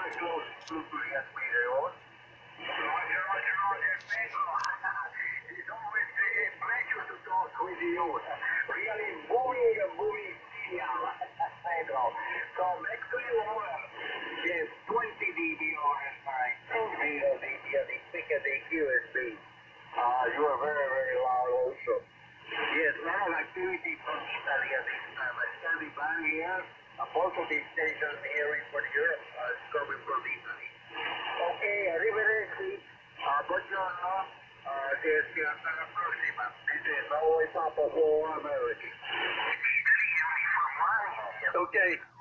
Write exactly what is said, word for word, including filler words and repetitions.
close Bluetooth at Pedro. Roger, roger, roger, Pedro. It's always a pleasure to talk with you. Really booming, booming signal, Pedro. So back to you, over. Yes, twenty dB over fine. Zero dB, the thicker the U S B. Uh, you are very, very loud also. Yes, a lot of activity from Italy at this time. I'm standing by here. A positive station hearing for Europe uh, is coming from Italy. Okay, arrivederci. Uh, buongiorno. Uh, che hasta la prossima. This is always Papa for America. Okay.